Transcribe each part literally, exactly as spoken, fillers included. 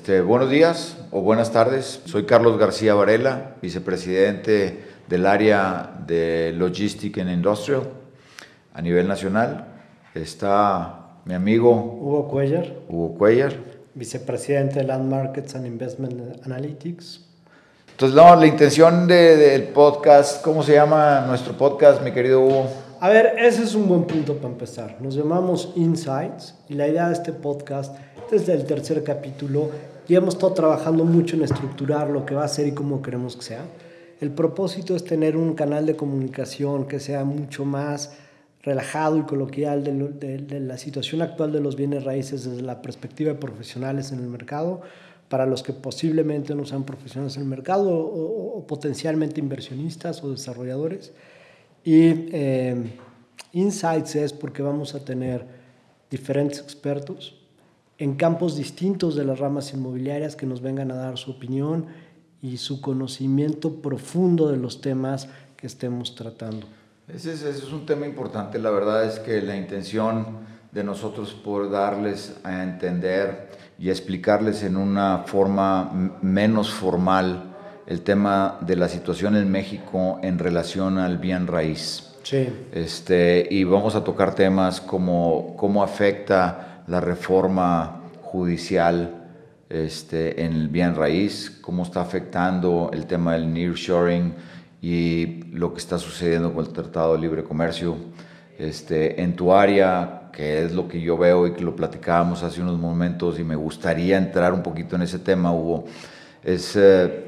Este, buenos días o buenas tardes. Soy Carlos García Varela, vicepresidente del área de Logistics and Industrial a nivel nacional. Está mi amigo Hugo Cuellar, Hugo Cuellar, vicepresidente de Land Markets and Investment Analytics. Entonces, no, la intención de, del podcast, ¿cómo se llama nuestro podcast, mi querido Hugo? A ver, ese es un buen punto para empezar. Nos llamamos Insights y la idea de este podcast, desde el tercer capítulo, ya hemos estado trabajando mucho en estructurar lo que va a ser y cómo queremos que sea. El propósito es tener un canal de comunicación que sea mucho más relajado y coloquial de, lo, de, de la situación actual de los bienes raíces desde la perspectiva de profesionales en el mercado, para los que posiblemente no sean profesionales en el mercado o, o, o potencialmente inversionistas o desarrolladores. Y eh, Insights es porque vamos a tener diferentes expertos en campos distintos de las ramas inmobiliarias que nos vengan a dar su opinión y su conocimiento profundo de los temas que estemos tratando. Ese es, ese es un tema importante. La verdad es que la intención de nosotros por darles a entender y explicarles en una forma menos formal el tema de la situación en México en relación al bien raíz. Sí. Este, y vamos a tocar temas como cómo afecta la reforma judicial este, en el bien raíz, cómo está afectando el tema del nearshoring y lo que está sucediendo con el Tratado de Libre Comercio. Este, en tu área, que es lo que yo veo y que lo platicábamos hace unos momentos y me gustaría entrar un poquito en ese tema, Hugo, es eh,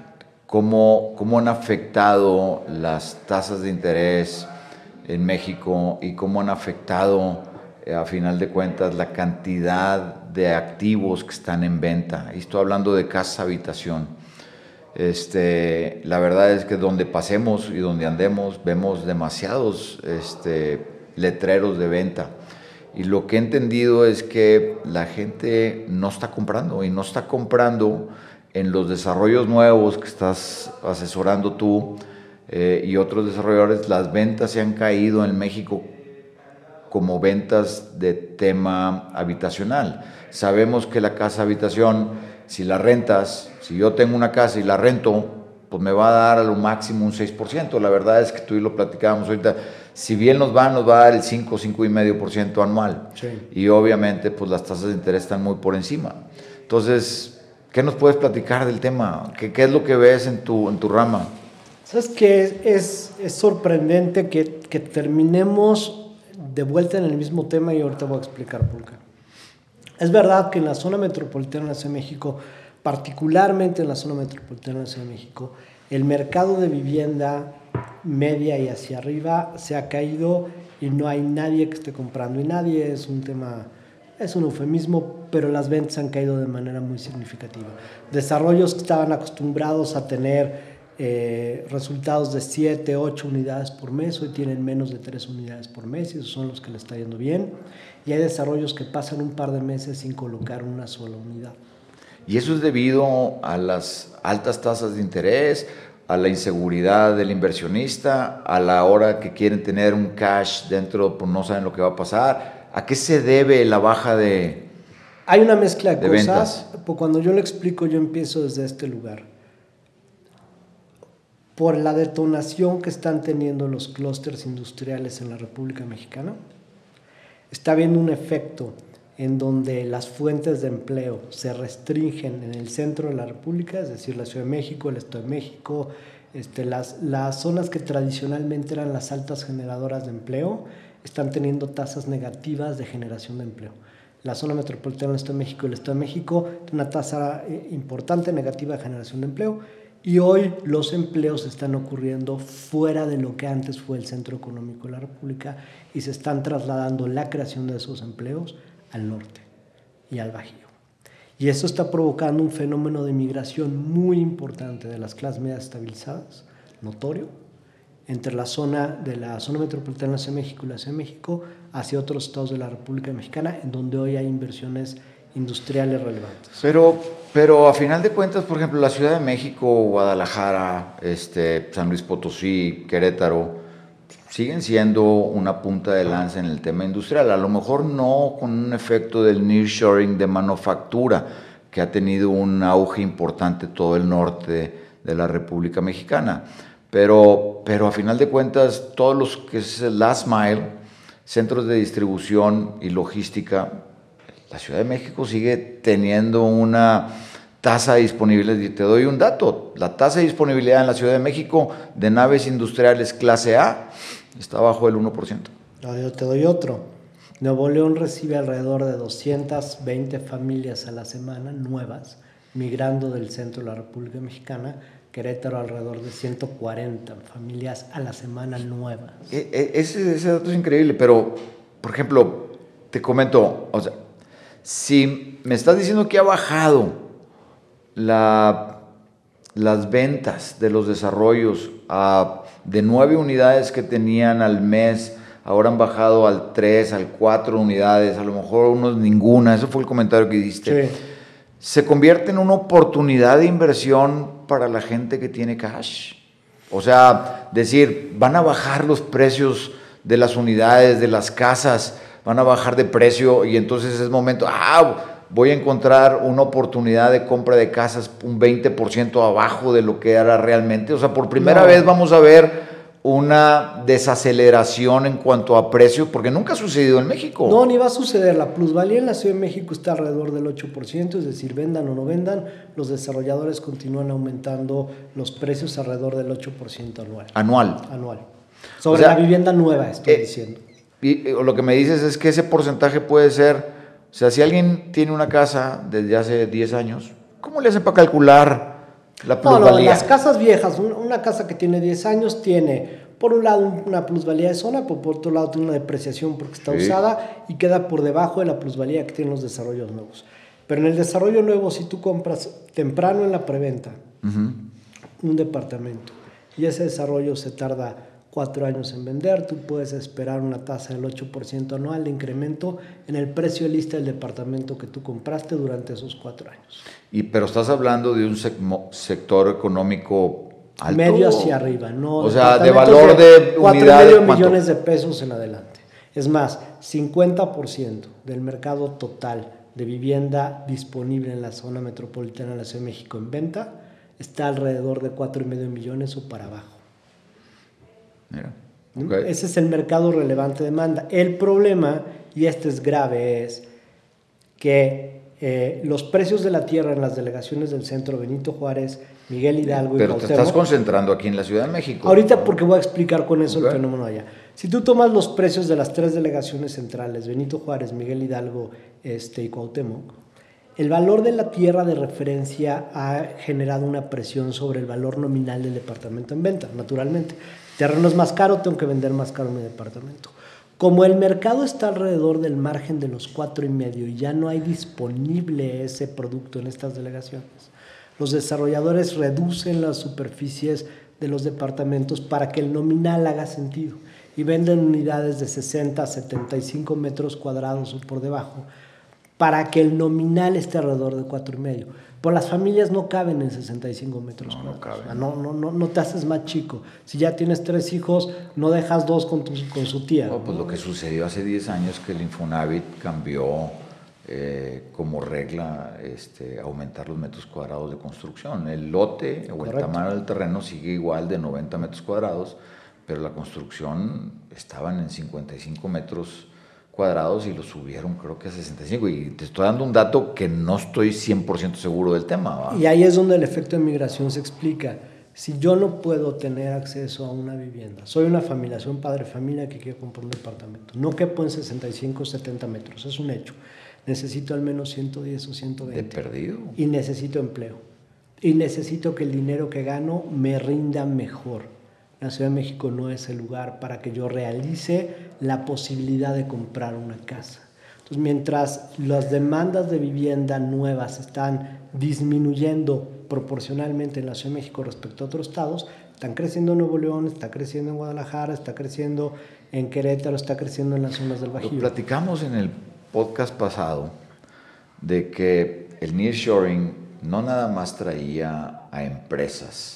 cómo, cómo han afectado las tasas de interés en México y cómo han afectado, eh, a final de cuentas, la cantidad de activos que están en venta. Y estoy hablando de casa habitación. Este, la verdad es que donde pasemos y donde andemos vemos demasiados este, letreros de venta. Y lo que he entendido es que la gente no está comprando y no está comprando en los desarrollos nuevos que estás asesorando tú eh, y otros desarrolladores. Las ventas se han caído en México como ventas de tema habitacional. Sabemos que la casa habitación, si la rentas, si yo tengo una casa y la rento, pues me va a dar a lo máximo un seis por ciento. La verdad es que tú y lo platicábamos ahorita, si bien nos va, nos va a dar el cinco, cinco coma cinco por ciento anual. Sí. Y obviamente pues las tasas de interés están muy por encima. Entonces, ¿qué nos puedes platicar del tema? ¿Qué, qué es lo que ves en tu, en tu rama? ¿Sabes qué? Es, es sorprendente que, que terminemos de vuelta en el mismo tema y ahorita voy a explicar por qué. Es verdad que en la zona metropolitana de la Ciudad de México, particularmente en la zona metropolitana de la Ciudad de México, el mercado de vivienda media y hacia arriba se ha caído y no hay nadie que esté comprando. Y nadie es un tema, es un eufemismo, pero las ventas han caído de manera muy significativa. Desarrollos que estaban acostumbrados a tener eh, resultados de siete, ocho unidades por mes, hoy tienen menos de tres unidades por mes y esos son los que le está yendo bien. Y hay desarrollos que pasan un par de meses sin colocar una sola unidad. Y eso es debido a las altas tasas de interés, a la inseguridad del inversionista, a la hora que quieren tener un cash dentro, pues no saben lo que va a pasar. ¿A qué se debe la baja de Hay una mezcla de, de cosas. ventas? Pues cuando yo lo explico, yo empiezo desde este lugar. Por la detonación que están teniendo los clústeres industriales en la República Mexicana, está habiendo un efecto en donde las fuentes de empleo se restringen en el centro de la República, es decir, la Ciudad de México, el Estado de México, este, las, las zonas que tradicionalmente eran las altas generadoras de empleo, están teniendo tasas negativas de generación de empleo. La zona metropolitana del Estado de México y el Estado de México tiene una tasa importante negativa de generación de empleo y hoy los empleos están ocurriendo fuera de lo que antes fue el centro económico de la República y se están trasladando la creación de esos empleos al norte y al Bajío. Y eso está provocando un fenómeno de migración muy importante de las clases medias estabilizadas, notorio, entre la zona de la zona metropolitana de la Ciudad de México y la Ciudad de México hacia otros estados de la República Mexicana, en donde hoy hay inversiones industriales relevantes. Pero, pero a final de cuentas, por ejemplo, la Ciudad de México, Guadalajara, este, San Luis Potosí, Querétaro, siguen siendo una punta de lanza en el tema industrial. A lo mejor no con un efecto del nearshoring de manufactura, que ha tenido un auge importante todo el norte de la República Mexicana. Pero, pero a final de cuentas, todos los que es el last mile, centros de distribución y logística, la Ciudad de México sigue teniendo una tasa de disponibilidad. Te doy un dato, la tasa de disponibilidad en la Ciudad de México de naves industriales clase A está bajo el uno por ciento. No, yo te doy otro. Nuevo León recibe alrededor de doscientas veinte familias a la semana nuevas migrando del centro de la República Mexicana. Querétaro alrededor de ciento cuarenta familias a la semana nuevas. Ese, ese dato es increíble, pero, por ejemplo, te comento, o sea, si me estás diciendo que ha bajado la, las ventas de los desarrollos a, de nueve unidades que tenían al mes, ahora han bajado al tres, al cuatro unidades, a lo mejor unos ninguna, eso fue el comentario que diste. Sí. Se convierte en una oportunidad de inversión para la gente que tiene cash. O sea, decir, van a bajar los precios de las unidades, de las casas, van a bajar de precio y entonces es momento, ah, voy a encontrar una oportunidad de compra de casas un veinte por ciento abajo de lo que era realmente. O sea, por primera no. vez vamos a ver una desaceleración en cuanto a precio, porque nunca ha sucedido en México. No, ni va a suceder. La plusvalía en la Ciudad de México está alrededor del ocho por ciento, es decir, vendan o no vendan, los desarrolladores continúan aumentando los precios alrededor del ocho por ciento anual. Anual. Anual. Sobre o sea, la vivienda nueva, estoy eh, diciendo. Y, y lo que me dices es que ese porcentaje puede ser, o sea, si alguien tiene una casa desde hace diez años, ¿cómo le hacen para calcular la plusvalía? No, no, las casas viejas, una casa que tiene diez años tiene, por un lado, una plusvalía de zona, pero por otro lado tiene una depreciación porque está sí. usada y queda por debajo de la plusvalía que tienen los desarrollos nuevos. Pero en el desarrollo nuevo, si tú compras temprano en la preventa uh-huh. un departamento y ese desarrollo se tarda cuatro años en vender, tú puedes esperar una tasa del ocho por ciento anual de incremento en el precio de lista del departamento que tú compraste durante esos cuatro años. Y, pero estás hablando de un sector económico alto. Medio hacia arriba, ¿no? O sea, de valor de, de unidad. cuatro y medio millones de pesos en adelante. Es más, cincuenta por ciento del mercado total de vivienda disponible en la zona metropolitana de la Ciudad de México en venta está alrededor de cuatro y medio millones o para abajo. Mira, okay. Ese es el mercado relevante de demanda. El problema, y este es grave, es que eh, los precios de la tierra en las delegaciones del centro, Benito Juárez, Miguel Hidalgo Pero y Cuauhtémoc, te estás concentrando aquí en la Ciudad de México. Ahorita ¿no? porque voy a explicar con eso okay. el fenómeno allá. Si tú tomas los precios de las tres delegaciones centrales, Benito Juárez, Miguel Hidalgo este, y Cuauhtémoc, el valor de la tierra de referencia ha generado una presión sobre el valor nominal del departamento en venta, naturalmente. El terreno es más caro, tengo que vender más caro mi departamento. Como el mercado está alrededor del margen de los cuatro y medio y ya no hay disponible ese producto en estas delegaciones, los desarrolladores reducen las superficies de los departamentos para que el nominal haga sentido y venden unidades de sesenta a setenta y cinco metros cuadrados o por debajo para que el nominal esté alrededor de cuatro y medio. Pues las familias no caben en sesenta y cinco metros no, cuadrados. No, caben. No, no, no, no te haces más chico. Si ya tienes tres hijos, no dejas dos con, tu, con su tía. No, pues lo que sucedió hace diez años que el Infonavit cambió eh, como regla este, aumentar los metros cuadrados de construcción. El lote o Correcto. El tamaño del terreno sigue igual de noventa metros cuadrados, pero la construcción estaban en cincuenta y cinco metros cuadrados y lo subieron creo que a sesenta y cinco, y te estoy dando un dato que no estoy cien por ciento seguro del tema, ¿va? Y ahí es donde el efecto de migración se explica. Si yo no puedo tener acceso a una vivienda, soy una familia, soy un padre de familia que quiere comprar un departamento, no quepo en sesenta y cinco, setenta metros, es un hecho, necesito al menos ciento diez o ciento veinte. De perdido. Y necesito empleo, y necesito que el dinero que gano me rinda mejor. La Ciudad de México no es el lugar para que yo realice la posibilidad de comprar una casa. Entonces, mientras las demandas de vivienda nuevas están disminuyendo proporcionalmente en la Ciudad de México respecto a otros estados, están creciendo en Nuevo León, está creciendo en Guadalajara, está creciendo en Querétaro, está creciendo en las zonas del Bajío. Lo platicamos en el podcast pasado de que el nearshoring no nada más traía a empresas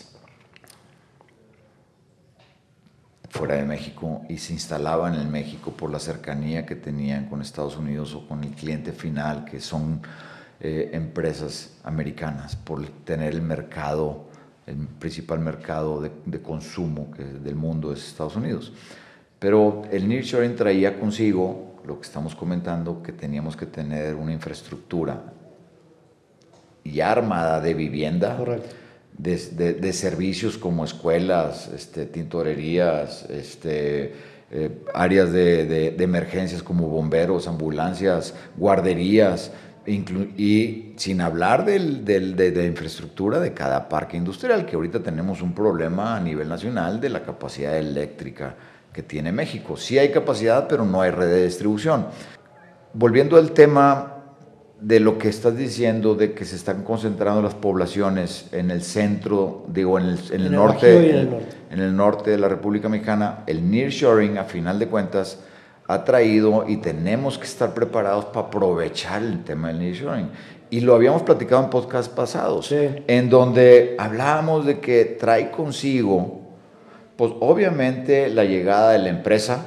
fuera de México y se instalaban en el México por la cercanía que tenían con Estados Unidos o con el cliente final, que son eh, empresas americanas por tener el mercado, el principal mercado de, de consumo que del mundo es Estados Unidos. Pero el nearshoring traía consigo lo que estamos comentando, que teníamos que tener una infraestructura ya armada de vivienda, correcto, de, de, de servicios como escuelas, este, tintorerías, este, eh, áreas de, de, de emergencias como bomberos, ambulancias, guarderías, y sin hablar del, del, de la infraestructura de cada parque industrial, que ahorita tenemos un problema a nivel nacional de la capacidad eléctrica que tiene México. Sí hay capacidad, pero no hay red de distribución. Volviendo al tema de lo que estás diciendo, de que se están concentrando las poblaciones en el centro, digo, en el, en el, en norte, el, el norte, en el norte de la República Mexicana, el nearshoring, a final de cuentas, ha traído, y tenemos que estar preparados para aprovechar el tema del nearshoring. Y lo habíamos platicado en podcasts pasados, sí, en donde hablábamos de que trae consigo, pues obviamente la llegada de la empresa,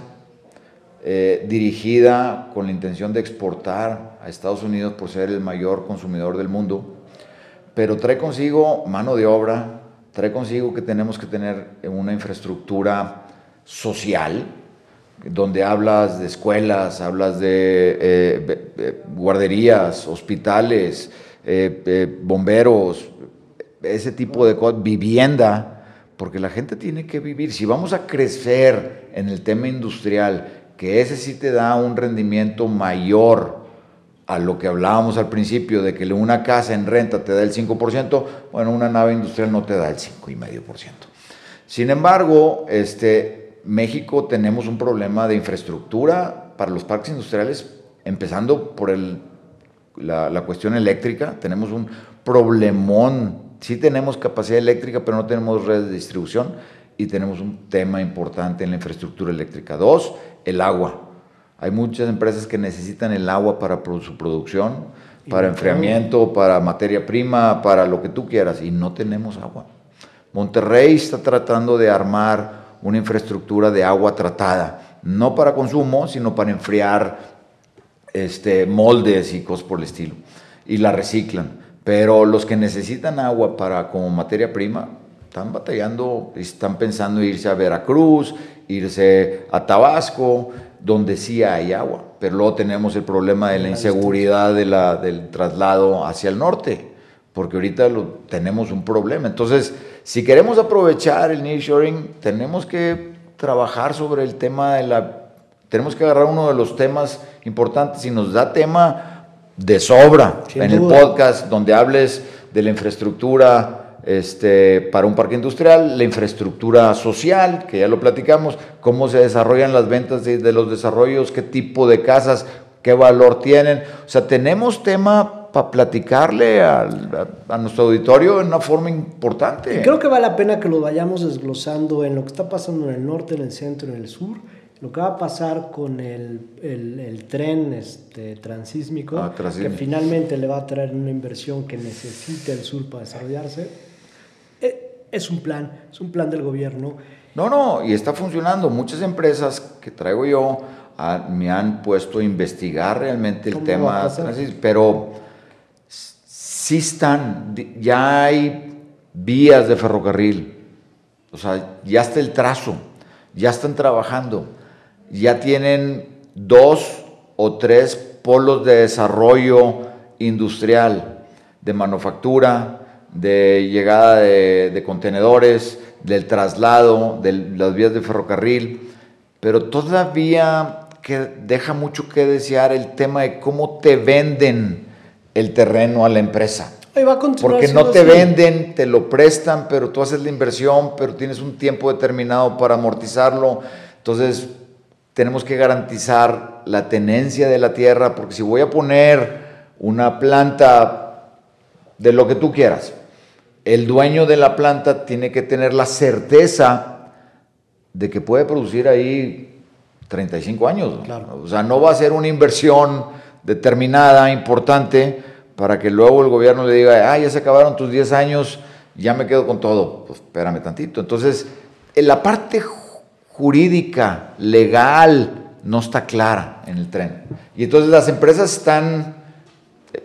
eh, dirigida con la intención de exportar a Estados Unidos por ser el mayor consumidor del mundo, pero trae consigo mano de obra, trae consigo que tenemos que tener una infraestructura social, donde hablas de escuelas, hablas de eh, eh, guarderías, hospitales, eh, eh, bomberos, ese tipo de cosas, vivienda, porque la gente tiene que vivir. Si vamos a crecer en el tema industrial, que ese sí te da un rendimiento mayor a lo que hablábamos al principio, de que una casa en renta te da el cinco por ciento, bueno, una nave industrial no te da el cinco coma cinco por ciento. Sin embargo, este... México tenemos un problema de infraestructura para los parques industriales, empezando por el, la, la cuestión eléctrica. Tenemos un problemón, sí tenemos capacidad eléctrica, pero no tenemos redes de distribución, y tenemos un tema importante en la infraestructura eléctrica. Dos, el agua. Hay muchas empresas que necesitan el agua para su producción, para enfriamiento, para materia prima, para lo que tú quieras, y no tenemos agua. Monterrey está tratando de armar una infraestructura de agua tratada, no para consumo, sino para enfriar este, moldes y cosas por el estilo, y la reciclan. Pero los que necesitan agua para, como materia prima, están batallando, están pensando irse a Veracruz, irse a Tabasco, donde sí hay agua. Pero luego tenemos el problema de la inseguridad de la, del traslado hacia el norte, porque ahorita lo, tenemos un problema. Entonces, si queremos aprovechar el nearshoring, tenemos que trabajar sobre el tema de la... Tenemos que agarrar uno de los temas importantes, y nos da tema de sobra Sin en duda. el podcast, donde hables de la infraestructura este, para un parque industrial, la infraestructura social, que ya lo platicamos, cómo se desarrollan las ventas de, de los desarrollos, qué tipo de casas, qué valor tienen. O sea, tenemos tema para platicarle a, a, a nuestro auditorio de una forma importante. Y creo que vale la pena que lo vayamos desglosando en lo que está pasando en el norte, en el centro, en el sur, lo que va a pasar con el, el, el tren este, transísmico, ah, transísmico, que finalmente le va a traer una inversión que necesita el sur para desarrollarse. Es un plan, es un plan del gobierno. No, no, y está funcionando. Muchas empresas que traigo yo a, me han puesto a investigar realmente el tema, pero sí están, ya hay vías de ferrocarril, o sea, ya está el trazo, ya están trabajando, ya tienen dos o tres polos de desarrollo industrial, de manufactura, de llegada de, de contenedores, del traslado, de las vías de ferrocarril, pero todavía que deja mucho que desear el tema de cómo te venden el terreno a la empresa. Va a porque no te así. Venden, te lo prestan, pero tú haces la inversión, pero tienes un tiempo determinado para amortizarlo. Entonces, tenemos que garantizar la tenencia de la tierra, porque si voy a poner una planta de lo que tú quieras, el dueño de la planta tiene que tener la certeza de que puede producir ahí treinta y cinco años. Claro. O sea, no va a ser una inversión determinada, importante, para que luego el gobierno le diga, ah, ya se acabaron tus diez años, ya me quedo con todo. Pues espérame tantito. Entonces, en la parte jurídica, legal, no está clara en el tren. Y entonces las empresas están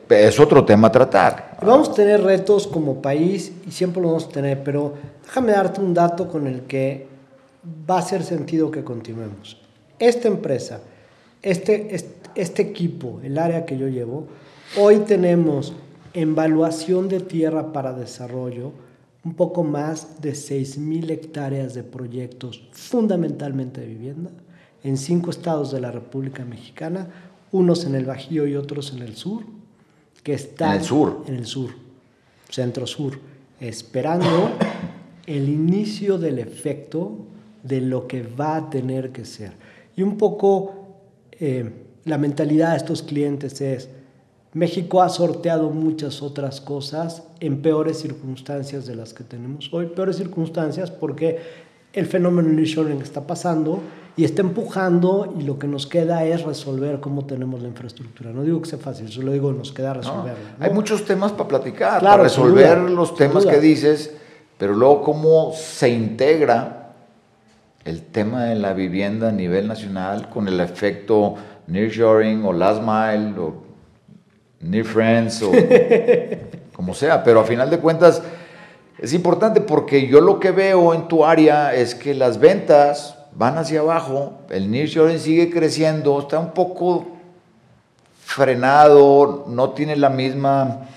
es otro tema a tratar. Vamos a tener retos como país y siempre lo vamos a tener, pero déjame darte un dato con el que va a hacer sentido que continuemos. Esta empresa, este, este, este equipo, el área que yo llevo, hoy tenemos en evaluación de tierra para desarrollo un poco más de seis mil hectáreas de proyectos, fundamentalmente de vivienda, en cinco estados de la República Mexicana, unos en el Bajío y otros en el sur, que están en el sur, en el sur, centro-sur, esperando el inicio del efecto de lo que va a tener que ser. Y un poco eh, la mentalidad de estos clientes es: México ha sorteado muchas otras cosas en peores circunstancias de las que tenemos hoy. Peores circunstancias porque el fenómeno nearshoring está pasando y está empujando, y lo que nos queda es resolver cómo tenemos la infraestructura. No digo que sea fácil, solo digo nos queda resolverla. No, ¿no? Hay muchos temas para platicar, claro, para resolver duda, los temas que dices, pero luego cómo se integra el tema de la vivienda a nivel nacional con el efecto nearshoring o last mile o near friends o como sea, pero a final de cuentas es importante porque yo lo que veo en tu área es que las ventas van hacia abajo, el nearshoring sigue creciendo, está un poco frenado, no tiene la misma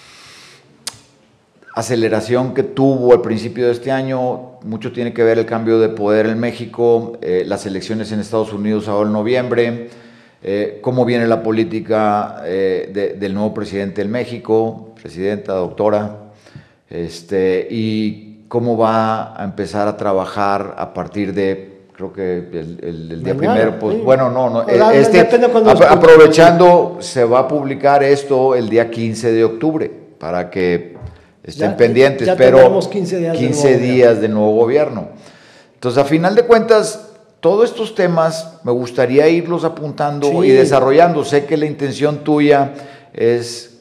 aceleración que tuvo al principio de este año. Mucho tiene que ver el cambio de poder en México, eh, las elecciones en Estados Unidos ahora en noviembre, eh, cómo viene la política eh, de, del nuevo presidente en México, presidenta, doctora, este, y cómo va a empezar a trabajar a partir de, creo que el, el, el día Mañana, primero, pues sí. bueno, no, no, o este, ap aprovechando, se va a publicar esto el día quince de octubre, para que estén ya, pendientes, ya pero quince días, quince de, nuevo días de nuevo gobierno. Entonces, a final de cuentas, todos estos temas me gustaría irlos apuntando sí. y desarrollando. Sé que la intención tuya es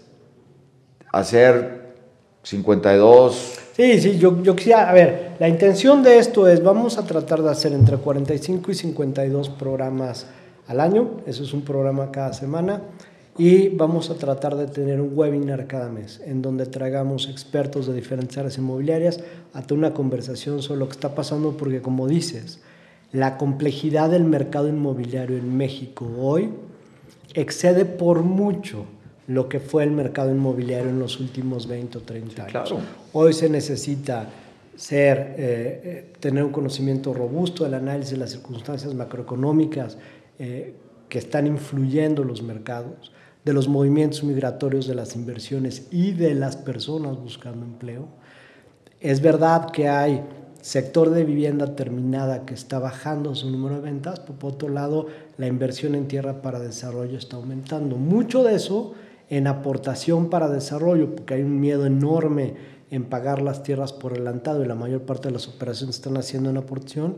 hacer cincuenta y dos. Sí, sí, yo, yo quisiera, a ver, la intención de esto es, vamos a tratar de hacer entre cuarenta y cinco y cincuenta y dos programas al año, eso es un programa cada semana, y vamos a tratar de tener un webinar cada mes, en donde traigamos expertos de diferentes áreas inmobiliarias a una conversación sobre lo que está pasando, porque como dices, la complejidad del mercado inmobiliario en México hoy excede por mucho lo que fue el mercado inmobiliario en los últimos veinte o treinta años. Claro. Hoy se necesita ser, eh, tener un conocimiento robusto del análisis de las circunstancias macroeconómicas eh, que están influyendo los mercados, de los movimientos migratorios, de las inversiones y de las personas buscando empleo. Es verdad que hay sector de vivienda terminada que está bajando su número de ventas, pero por otro lado la inversión en tierra para desarrollo está aumentando. Mucho de eso en aportación para desarrollo, porque hay un miedo enorme en pagar las tierras por adelantado y la mayor parte de las operaciones están haciendo en aportación,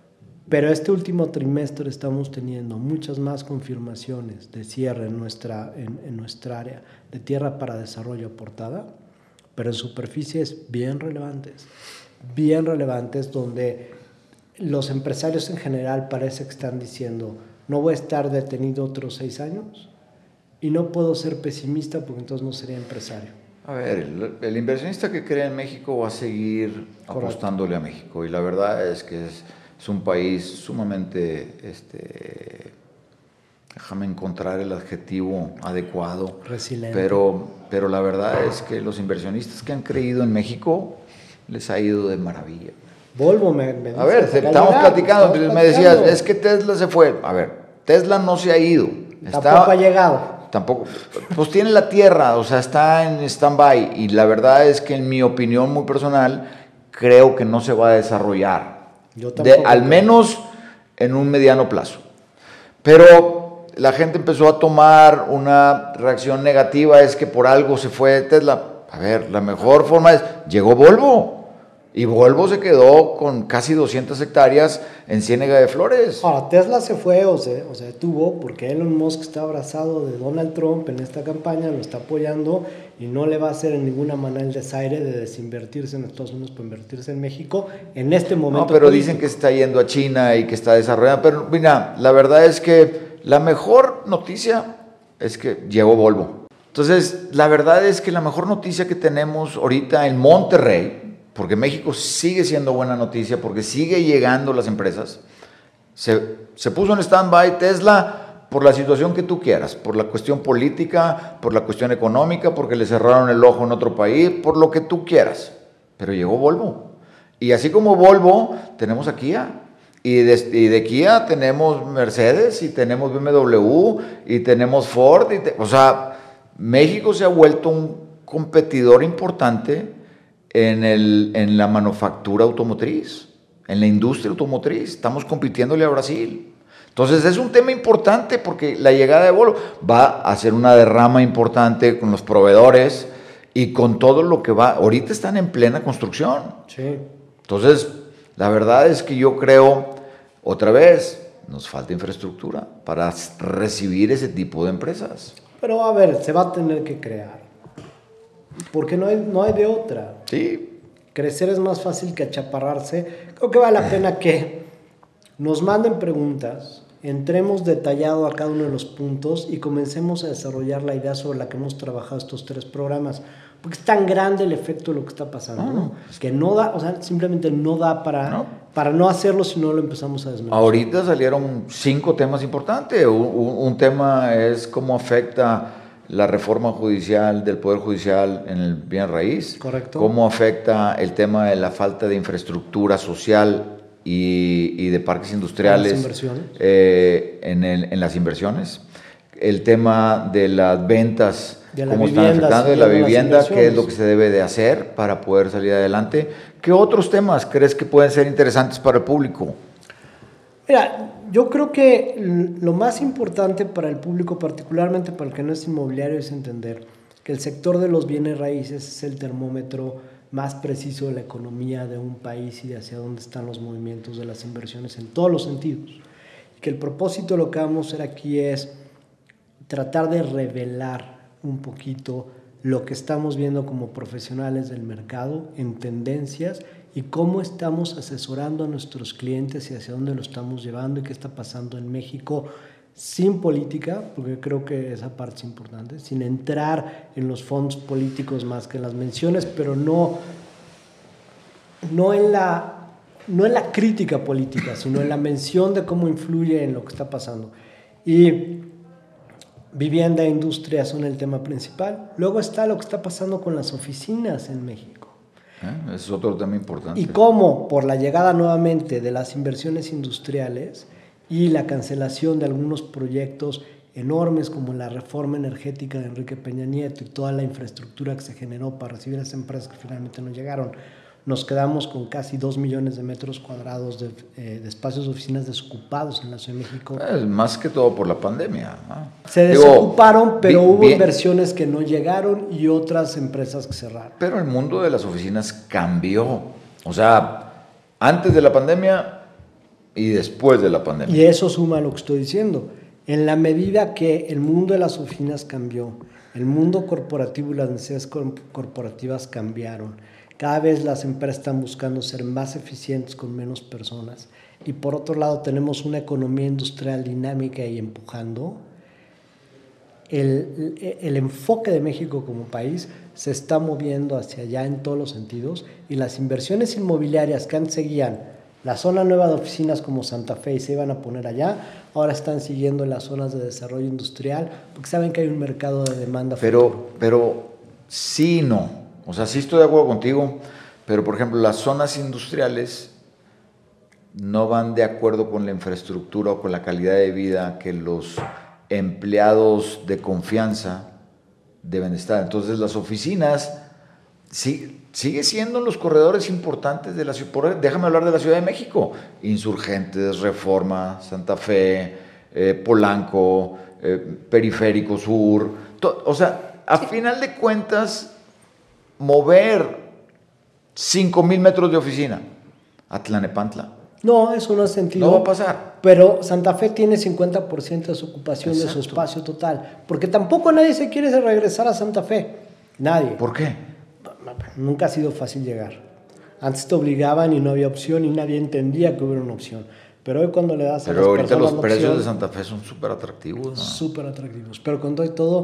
pero este último trimestre estamos teniendo muchas más confirmaciones de cierre en nuestra, en, en nuestra área de tierra para desarrollo aportada, pero en superficies bien relevantes, bien relevantes donde los empresarios en general parece que están diciendo no voy a estar detenido otros seis años, y no puedo ser pesimista porque entonces no sería empresario. A ver, el, el inversionista que cree en México va a seguir Correcto. apostándole a México. Y la verdad es que es, es un país sumamente, este, déjame encontrar el adjetivo adecuado. Resiliente. Pero, pero la verdad es que los inversionistas que han creído en México les ha ido de maravilla. Volvo, me, me dice, A ver, estamos platicando, estamos me decías, es que Tesla se fue. A ver, Tesla no se ha ido. Tampoco Está, ha llegado. Tampoco, pues tiene la tierra, o sea, está en stand-by, y la verdad es que en mi opinión muy personal, creo que no se va a desarrollar, Yo tampoco de, al menos en un mediano plazo. Pero la gente empezó a tomar una reacción negativa, es que por algo se fue Tesla. A ver, la mejor forma es, llegó Volvo. Y Volvo se quedó con casi doscientas hectáreas en Ciénega de Flores. Ahora, Tesla se fue o se, o se detuvo porque Elon Musk está abrazado de Donald Trump en esta campaña, lo está apoyando y no le va a hacer en ninguna manera el desaire de desinvertirse en Estados Unidos para invertirse en México en este momento. No, pero político. Dicen que se está yendo a China y que está desarrollando. Pero mira, la verdad es que la mejor noticia es que llegó Volvo. Entonces, la verdad es que la mejor noticia que tenemos ahorita en Monterrey, porque México sigue siendo buena noticia, porque sigue llegando las empresas, se, se puso en stand-by Tesla por la situación que tú quieras, por la cuestión política, por la cuestión económica, porque le cerraron el ojo en otro país, por lo que tú quieras. Pero llegó Volvo. Y así como Volvo, tenemos a Kia. Y de, y de Kia tenemos Mercedes, y tenemos B M W, y tenemos Ford. Y te, o sea, México se ha vuelto un competidor importante en, el, en la manufactura automotriz, en la industria automotriz. Estamos compitiéndole a Brasil. Entonces es un tema importante porque la llegada de Volvo va a hacer una derrama importante con los proveedores y con todo lo que va. Ahorita están en plena construcción. Sí. Entonces, la verdad es que yo creo, otra vez, nos falta infraestructura para recibir ese tipo de empresas. Pero a ver, se va a tener que crear. Porque no hay, no hay de otra. Sí. Crecer es más fácil que achaparrarse. Creo que vale la pena que nos manden preguntas, entremos detallado a cada uno de los puntos y comencemos a desarrollar la idea sobre la que hemos trabajado estos tres programas. Porque es tan grande el efecto de lo que está pasando, no, ¿no? Que no da, o sea, simplemente no da para no, para no hacerlo si no lo empezamos a desmenuzar. Ahorita salieron cinco temas importantes. Un, un, un tema es cómo afecta la reforma judicial del Poder Judicial en el bien raíz. Correcto. Cómo afecta el tema de la falta de infraestructura social y, y de parques industriales. Las inversiones. Eh, en, el, en las inversiones. El tema de las ventas. De la cómo vivienda, están afectando de la vivienda, qué es lo que se debe de hacer para poder salir adelante. ¿Qué otros temas crees que pueden ser interesantes para el público? Mira, yo creo que lo más importante para el público, particularmente para el que no es inmobiliario, es entender que el sector de los bienes raíces es el termómetro más preciso de la economía de un país y de hacia dónde están los movimientos de las inversiones en todos los sentidos. Y que el propósito de lo que vamos a hacer aquí es tratar de revelar un poquito lo que estamos viendo como profesionales del mercado en tendencias y cómo estamos asesorando a nuestros clientes y hacia dónde lo estamos llevando y qué está pasando en México sin política, porque creo que esa parte es importante, sin entrar en los fondos políticos más que en las menciones, pero no, no, en la, no en la crítica política, sino en la mención de cómo influye en lo que está pasando. Y vivienda e industria son el tema principal. Luego está lo que está pasando con las oficinas en México. ¿Eh? Es otro tema importante. Y cómo, por la llegada nuevamente de las inversiones industriales y la cancelación de algunos proyectos enormes como la reforma energética de Enrique Peña Nieto y toda la infraestructura que se generó para recibir a esas empresas que finalmente no llegaron, nos quedamos con casi dos millones de metros cuadrados de, eh, de espacios de oficinas desocupados en la Ciudad de México. Es más que todo por la pandemia, ¿no? Se desocuparon, Digo, pero bien, hubo bien. inversiones que no llegaron y otras empresas que cerraron. Pero el mundo de las oficinas cambió. O sea, antes de la pandemia y después de la pandemia. Y eso suma a lo que estoy diciendo. En la medida que el mundo de las oficinas cambió, el mundo corporativo y las necesidades corporativas cambiaron. Cada vez las empresas están buscando ser más eficientes con menos personas. Y por otro lado tenemos una economía industrial dinámica y empujando. El, el, el enfoque de México como país se está moviendo hacia allá en todos los sentidos y las inversiones inmobiliarias que antes seguían la zona nueva de oficinas como Santa Fe y se iban a poner allá, ahora están siguiendo las zonas de desarrollo industrial porque saben que hay un mercado de demanda. Pero, pero sí y no. O sea, sí estoy de acuerdo contigo, pero por ejemplo las zonas industriales no van de acuerdo con la infraestructura o con la calidad de vida que los empleados de confianza deben estar. Entonces las oficinas sí, sigue siendo los corredores importantes de la ciudad. Déjame hablar de la Ciudad de México. Insurgentes, Reforma, Santa Fe, eh, Polanco, eh, Periférico Sur. To, o sea, a final de cuentas, mover cinco mil metros de oficina a Tlanepantla. No, eso no es sentido. No va a pasar. Pero Santa Fe tiene cincuenta por ciento de su ocupación. Exacto. De su espacio total. Porque tampoco nadie se quiere regresar a Santa Fe. Nadie. ¿Por qué? Nunca ha sido fácil llegar. Antes te obligaban y no había opción y nadie entendía que hubiera una opción. Pero hoy cuando le das Pero a las ahorita personas los precios opción, de Santa Fe son súper atractivos, ¿no? Súper atractivos. Pero con todo y todo,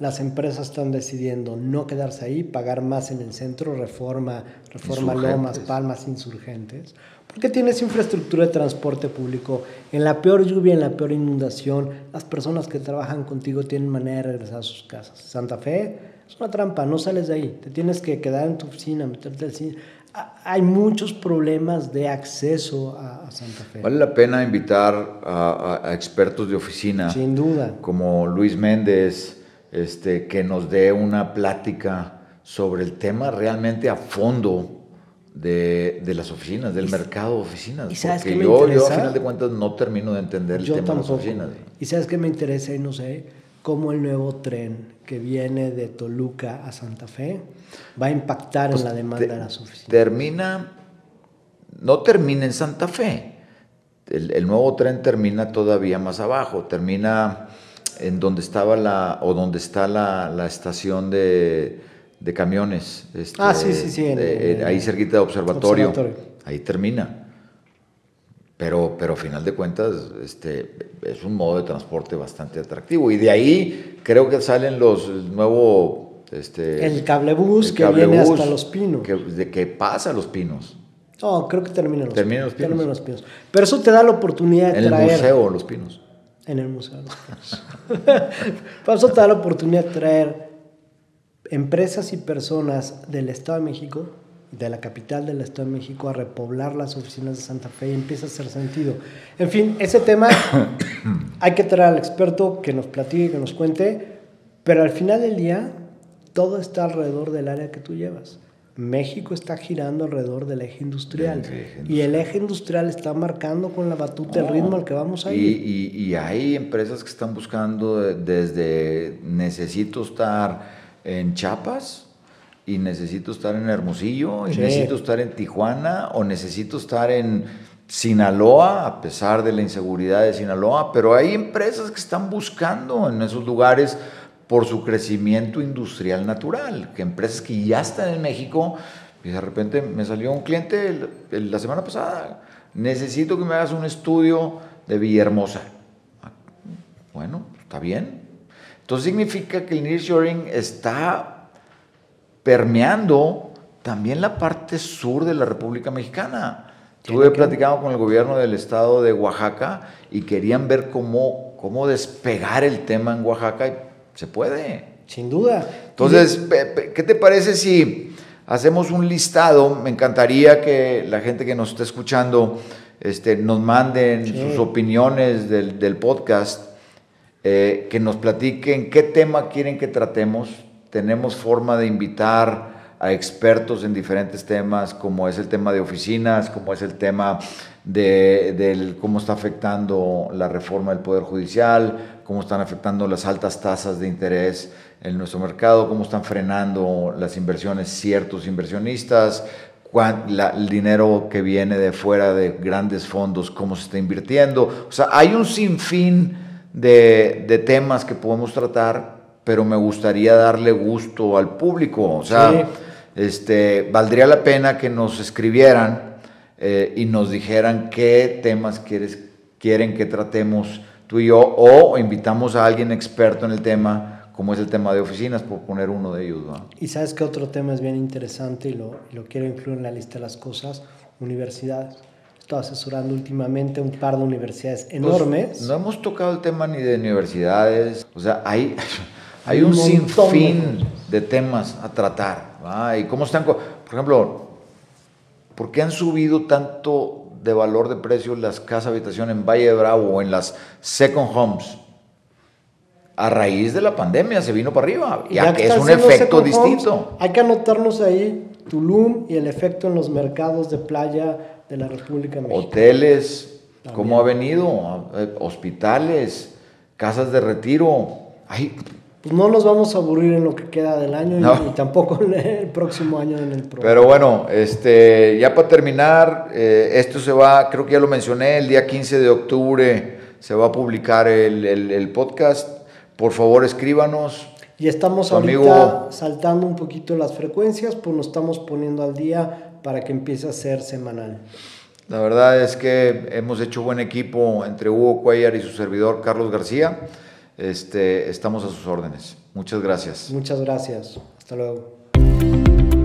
las empresas están decidiendo no quedarse ahí, pagar más en el centro, Reforma, Reforma Lomas, Palmas, Insurgentes, porque tienes infraestructura de transporte público. En la peor lluvia, en la peor inundación, las personas que trabajan contigo tienen manera de regresar a sus casas. Santa Fe es una trampa, no sales de ahí, te tienes que quedar en tu oficina, meterte al cine. Hay muchos problemas de acceso a, a Santa Fe. Vale la pena invitar a, a, a expertos de oficina. Sin duda. Como Luis Méndez, este, que nos dé una plática sobre el tema realmente a fondo de, de las oficinas, del mercado de oficinas. ¿Y sabes Porque qué me yo, interesa? yo, a final de cuentas, no termino de entender el yo tema tampoco. de las oficinas. ¿Y sabes qué me interesa? Y no sé, cómo el nuevo tren que viene de Toluca a Santa Fe va a impactar pues en la demanda te, de las oficinas. Termina, no termina en Santa Fe. El, el nuevo tren termina todavía más abajo, termina en donde estaba la, o donde está la, la estación de, de camiones. Este, ah, sí, sí, sí. En, de, en, ahí cerquita de observatorio, observatorio. Ahí termina. Pero, pero a final de cuentas este, es un modo de transporte bastante atractivo. Y de ahí creo que salen los el nuevo... Este, el cablebús que cable viene hasta Los Pinos. Que, de que pasa a Los Pinos. No, creo que termina en Los, termina los, Pinos. termina los Pinos. Pero eso te da la oportunidad de en traer... En el Museo Los Pinos. En el Museo Los Pinos. Pero eso te da la oportunidad de traer empresas y personas del Estado de México, de la capital del Estado de México, a repoblar las oficinas de Santa Fe y empieza a hacer sentido. En fin, ese tema hay que traer al experto que nos platique, que nos cuente, pero al final del día todo está alrededor del área que tú llevas. México está girando alrededor del eje industrial, el eje industrial. Y el eje industrial está marcando con la batuta no, el ritmo al que vamos a ir. Y, y, y hay empresas que están buscando desde necesito estar en Chiapas, y necesito estar en Hermosillo, y sí. necesito estar en Tijuana, o necesito estar en Sinaloa, a pesar de la inseguridad de Sinaloa, pero hay empresas que están buscando en esos lugares por su crecimiento industrial natural, que empresas que ya están en México, y de repente me salió un cliente el, el, la semana pasada, necesito que me hagas un estudio de Villahermosa. Bueno, está bien. Entonces significa que el nearshoring está permeando también la parte sur de la República Mexicana. Estuve platicando con el gobierno del estado de Oaxaca y querían ver cómo, cómo despegar el tema en Oaxaca y se puede. Sin duda. Entonces, ¿qué te parece si hacemos un listado? Me encantaría que la gente que nos está escuchando este, nos manden sí. sus opiniones del, del podcast, eh, que nos platiquen qué tema quieren que tratemos. Tenemos forma de invitar a expertos en diferentes temas, como es el tema de oficinas, como es el tema de, de cómo está afectando la reforma del Poder Judicial, cómo están afectando las altas tasas de interés en nuestro mercado, cómo están frenando las inversiones ciertos inversionistas, cuán, la, el dinero que viene de fuera de grandes fondos, cómo se está invirtiendo. O sea, hay un sinfín de, de temas que podemos tratar, pero me gustaría darle gusto al público. O sea, sí. este, valdría la pena que nos escribieran eh, y nos dijeran qué temas quieres, quieren que tratemos tú y yo, o invitamos a alguien experto en el tema, como es el tema de oficinas, por poner uno de ellos, ¿no? Y sabes que otro tema es bien interesante y lo, y lo quiero incluir en la lista de las cosas: universidades. Estoy asesorando últimamente un par de universidades enormes. Pues no hemos tocado el tema ni de universidades, o sea, hay... Hay un, un sinfín de temas a tratar, ¿verdad? Y cómo están, por ejemplo, ¿por qué han subido tanto de valor de precio las casas habitación en Valle de Bravo o en las second homes? A raíz de la pandemia se vino para arriba, ya, ya que es un efecto distinto. Homes, hay que anotarnos ahí Tulum y el efecto en los mercados de playa de la República Mexicana. Hoteles, también. ¿Cómo ha venido? Hospitales, casas de retiro, hay... Pues no nos vamos a aburrir en lo que queda del año no. y, y tampoco en el próximo año en el programa. Pero bueno, este, ya para terminar, eh, esto se va, creo que ya lo mencioné, el día quince de octubre se va a publicar el, el, el podcast. Por favor, escríbanos. Y estamos ahorita amigo... saltando un poquito las frecuencias, pues nos estamos poniendo al día para que empiece a ser semanal. La verdad es que hemos hecho buen equipo entre Hugo Cuellar y su servidor Carlos García. este, estamos a sus órdenes. Muchas gracias. Muchas gracias. Hasta luego.